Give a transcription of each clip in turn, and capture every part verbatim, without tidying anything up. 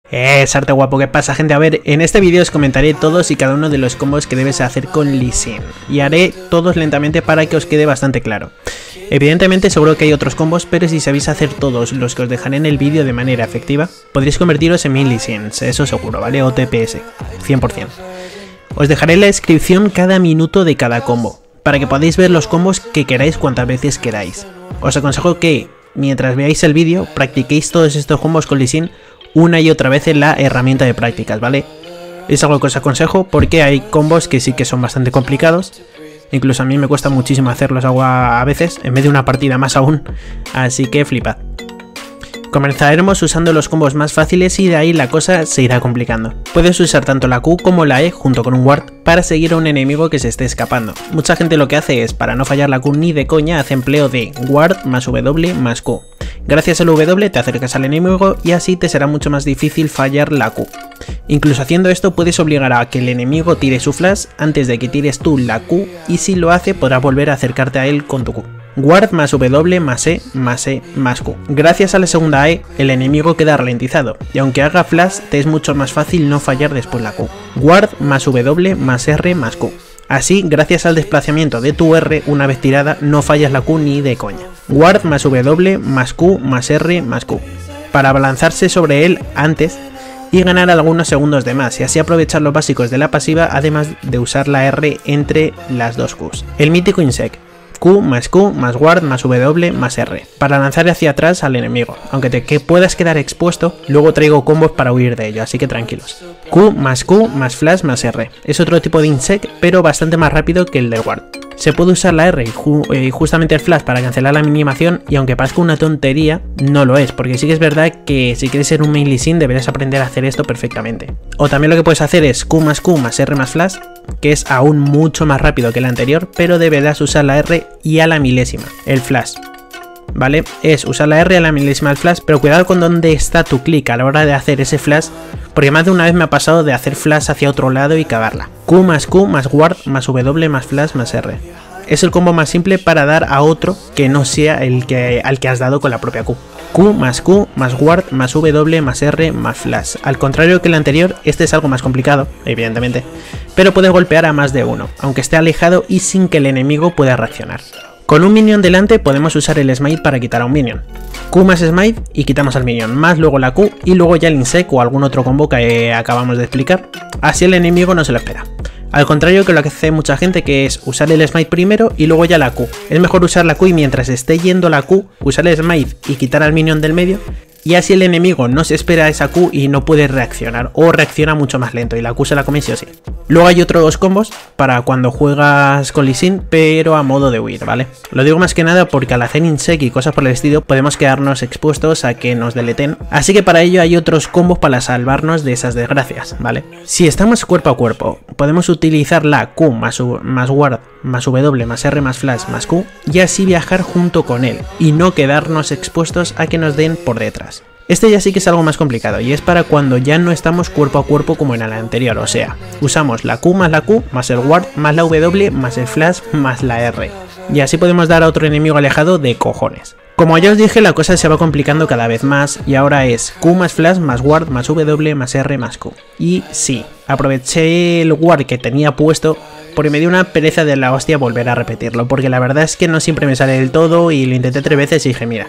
Eh, Sarte guapo, ¿qué pasa, gente? A ver, en este vídeo os comentaré todos y cada uno de los combos que debes hacer con Lee Sin, y haré todos lentamente para que os quede bastante claro. Evidentemente seguro que hay otros combos, pero si sabéis hacer todos los que os dejaré en el vídeo de manera efectiva, podréis convertiros en mil Lee Sins, eso seguro, ¿vale? O T P S, cien por cien. Os dejaré en la descripción cada minuto de cada combo, para que podáis ver los combos que queráis cuantas veces queráis. Os aconsejo que, mientras veáis el vídeo, practiquéis todos estos combos con Lee Sin una y otra vez en la herramienta de prácticas, ¿vale? Es algo que os aconsejo porque hay combos que sí que son bastante complicados. Incluso a mí me cuesta muchísimo hacerlos a veces, en vez de una partida más aún, así que flipad. Comenzaremos usando los combos más fáciles y de ahí la cosa se irá complicando. Puedes usar tanto la Q como la E junto con un ward para seguir a un enemigo que se esté escapando. Mucha gente lo que hace es, para no fallar la Q ni de coña, hace empleo de ward más W más Q. Gracias al W te acercas al enemigo y así te será mucho más difícil fallar la Q. Incluso haciendo esto puedes obligar a que el enemigo tire su flash antes de que tires tú la Q, y si lo hace podrás volver a acercarte a él con tu Q. Ward más W más E más E más Q. Gracias a la segunda E, el enemigo queda ralentizado, y aunque haga flash, te es mucho más fácil no fallar después la Q. Ward más W más R más Q. Así, gracias al desplazamiento de tu R, una vez tirada, no fallas la Q ni de coña. Ward más W más Q más R más Q. Para abalanzarse sobre él antes y ganar algunos segundos de más, y así aprovechar los básicos de la pasiva, además de usar la R entre las dos Qs. El mítico Insect. Q más Q más ward más W más R, para lanzar hacia atrás al enemigo, aunque te que puedas quedar expuesto, luego traigo combos para huir de ello, así que tranquilos. Q más Q más flash más R, es otro tipo de insect, pero bastante más rápido que el de ward. Se puede usar la R y, ju y justamente el flash para cancelar la minimación, y aunque parezca una tontería, no lo es, porque sí que es verdad que si quieres ser un main Lee Sin deberás aprender a hacer esto perfectamente. O también lo que puedes hacer es Q más Q más R más flash, que es aún mucho más rápido que el anterior, pero deberás usar la R y a la milésima, el flash. ¿Vale? Es usar la R a la milésima el flash, pero cuidado con dónde está tu clic a la hora de hacer ese flash, porque más de una vez me ha pasado de hacer flash hacia otro lado y cagarla. Q más Q más ward más W más flash más R. Es el combo más simple para dar a otro que no sea el que, al que has dado con la propia Q. Q más Q más ward más W más R más flash. Al contrario que el anterior, este es algo más complicado, evidentemente, pero puedes golpear a más de uno, aunque esté alejado y sin que el enemigo pueda reaccionar. Con un minion delante podemos usar el smite para quitar a un minion. Q más smite y quitamos al minion, más luego la Q y luego ya el insect o algún otro combo que acabamos de explicar. Así el enemigo no se lo espera. Al contrario que lo que hace mucha gente, que es usar el smite primero y luego ya la Q. Es mejor usar la Q y mientras esté yendo la Q, usar el smite y quitar al minion del medio, y así el enemigo no se espera esa Q y no puede reaccionar, o reacciona mucho más lento y la Q se la come sí o sí. Luego hay otros combos para cuando juegas con Lee Sin, pero a modo de huir, ¿vale? Lo digo más que nada porque al hacer insect y cosas por el estilo podemos quedarnos expuestos a que nos deleten, así que para ello hay otros combos para salvarnos de esas desgracias, ¿vale? Si estamos cuerpo a cuerpo, podemos utilizar la Q más, más ward más W más R más flash más Q y así viajar junto con él y no quedarnos expuestos a que nos den por detrás. Este ya sí que es algo más complicado y es para cuando ya no estamos cuerpo a cuerpo como en el anterior, o sea, usamos la Q más la Q más el ward más la W más el flash más la R, y así podemos dar a otro enemigo alejado de cojones. Como ya os dije, la cosa se va complicando cada vez más y ahora es Q más flash más ward más W más R más Q. Y sí, aproveché el ward que tenía puesto porque me dio una pereza de la hostia volver a repetirlo, porque la verdad es que no siempre me sale del todo y lo intenté tres veces y dije, mira,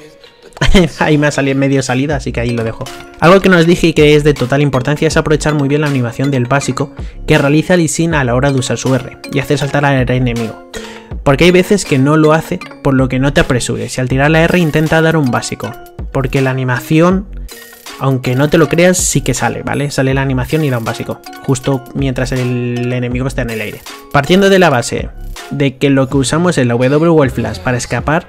ahí me ha salido medio salida, así que ahí lo dejo. Algo que nos dije y que es de total importancia es aprovechar muy bien la animación del básico que realiza Lee Sin a la hora de usar su R y hacer saltar al enemigo, porque hay veces que no lo hace, por lo que no te apresures y al tirar la R intenta dar un básico, porque la animación, aunque no te lo creas, sí que sale, ¿vale? Sale la animación y da un básico, justo mientras el enemigo está en el aire. Partiendo de la base de que lo que usamos es la W o el flash para escapar,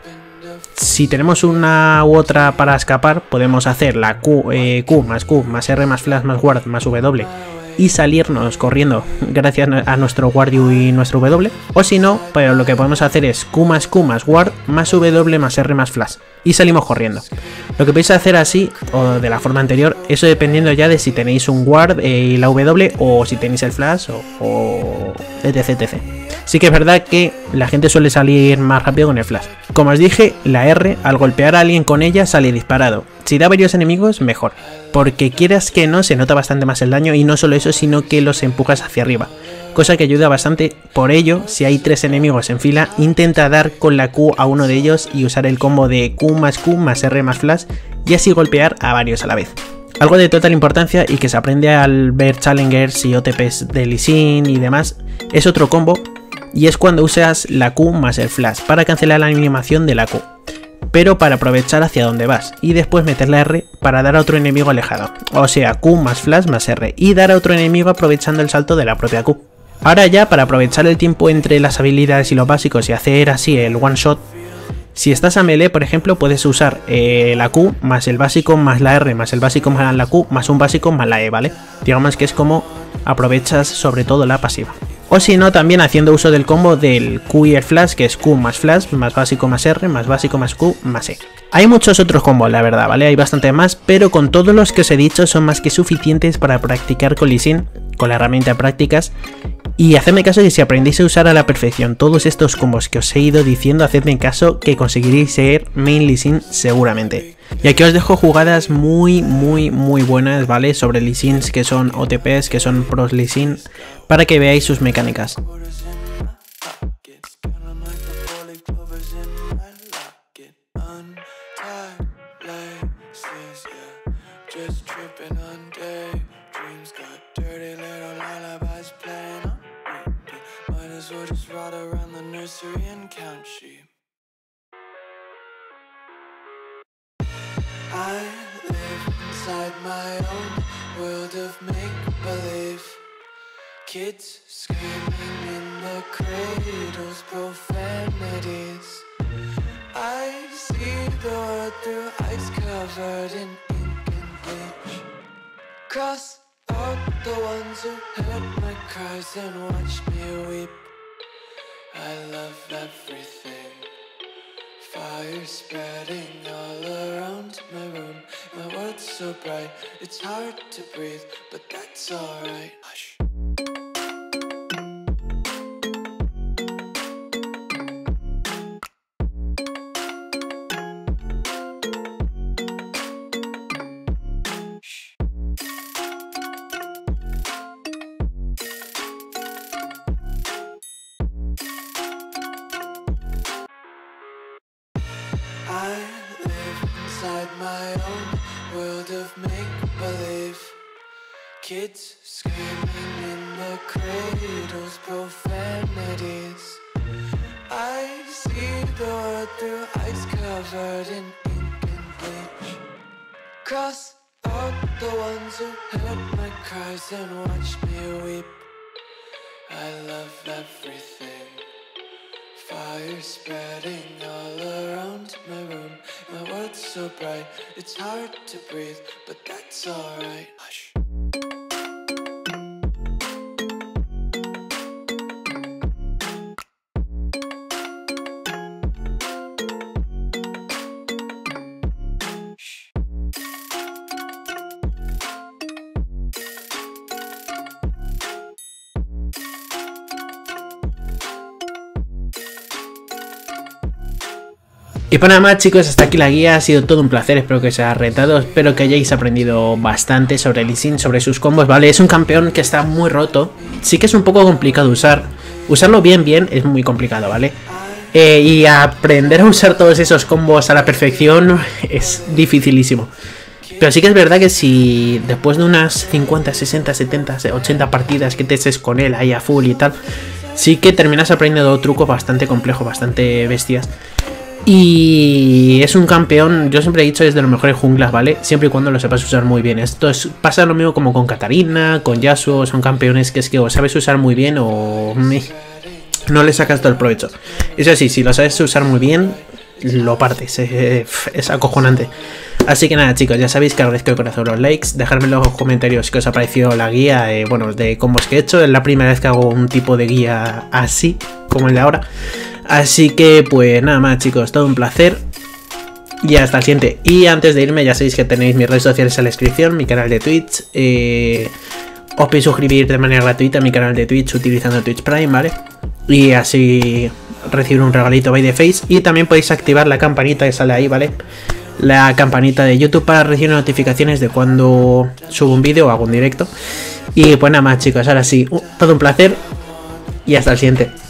si tenemos una u otra para escapar, podemos hacer la Q, eh, Q más Q más R más flash más ward más W y salirnos corriendo gracias a nuestro ward y nuestro W, o si no, pero lo que podemos hacer es Q más Q más ward más W más R más flash y salimos corriendo. Lo que podéis hacer así o de la forma anterior, eso dependiendo ya de si tenéis un ward eh, y la W o si tenéis el flash o, o etc, etcétera. Sí que es verdad que la gente suele salir más rápido con el flash. Como os dije, la R, al golpear a alguien con ella, sale disparado. Si da varios enemigos, mejor. Porque quieras que no, se nota bastante más el daño y no solo eso, sino que los empujas hacia arriba. Cosa que ayuda bastante. Por ello, si hay tres enemigos en fila, intenta dar con la Q a uno de ellos y usar el combo de Q más Q más R más flash y así golpear a varios a la vez. Algo de total importancia y que se aprende al ver challengers y O T Ps de Lee Sin y demás, es otro combo y es cuando usas la Q más el flash para cancelar la animación de la Q, pero para aprovechar hacia donde vas y después meter la R para dar a otro enemigo alejado, o sea Q más flash más R y dar a otro enemigo aprovechando el salto de la propia Q. Ahora ya, para aprovechar el tiempo entre las habilidades y los básicos y hacer así el one shot, si estás a melee, por ejemplo, puedes usar eh, la Q más el básico más la R más el básico más la Q más un básico más la E, ¿vale? Digamos que es como aprovechas sobre todo la pasiva. O si no, también haciendo uso del combo del Q y el flash, que es Q más flash, más básico más R, más básico más Q, más E. Hay muchos otros combos, la verdad, ¿vale? Hay bastante más, pero con todos los que os he dicho son más que suficientes para practicar con Lee Sin, con la herramienta de prácticas. Y hacedme caso que si aprendéis a usar a la perfección todos estos combos que os he ido diciendo, hacedme caso que conseguiréis ser main Lee Sin seguramente. Y aquí os dejo jugadas muy muy muy buenas, ¿vale? Sobre Lee Sin, que son O T Ps, que son pros Lee Sin, para que veáis sus mecánicas. I live inside my own world of make-believe. Kids screaming in the cradles, profanities. I see the world through ice covered in ink and bleach. Cross out the ones who heard my cries and watched me weep. I love everything. Fire spreading all around my room. My world's so bright, it's hard to breathe, but that's alright. Hush. I live inside my own world of make-believe. Kids screaming in the cradles, profanities. I see the world through ice covered in ink and bleach. Cross out the ones who heard my cries and watched me weep. I love everything. Fire spreading all around my room. My world's so bright, it's hard to breathe, but that's alright. Hush. Y pues nada más, chicos, hasta aquí la guía, ha sido todo un placer, espero que os haya rentado, espero que hayáis aprendido bastante sobre Lee Sin, sobre sus combos, ¿vale? Es un campeón que está muy roto, sí que es un poco complicado usar, usarlo bien bien es muy complicado, ¿vale? Eh, y aprender a usar todos esos combos a la perfección es dificilísimo. Pero sí que es verdad que si después de unas cincuenta, sesenta, setenta, ochenta partidas que te estés con él ahí a full y tal, sí que terminas aprendiendo trucos bastante complejos, bastante bestias. Y es un campeón, yo siempre he dicho, es de los mejores junglas, ¿vale? Siempre y cuando lo sepas usar muy bien. Esto es, pasa lo mismo como con Katarina, con Yasuo, son campeones que es que o sabes usar muy bien o no le sacas todo el provecho. Eso sí, si lo sabes usar muy bien, lo partes, es, es acojonante. Así que nada, chicos, ya sabéis que agradezco de corazón los likes, dejadme en los comentarios qué os ha parecido la guía, eh, bueno, de combos que he hecho. Es la primera vez que hago un tipo de guía así, como el de ahora. Así que pues nada más, chicos, todo un placer y hasta el siguiente. Y antes de irme ya sabéis que tenéis mis redes sociales en la descripción, mi canal de Twitch, eh, os podéis suscribir de manera gratuita a mi canal de Twitch utilizando Twitch Prime, ¿vale? y así recibir un regalito by the face. Y también podéis activar la campanita que sale ahí, ¿vale? La campanita de YouTube para recibir notificaciones de cuando subo un vídeo o hago un directo. Y pues nada más, chicos, ahora sí, todo un placer y hasta el siguiente.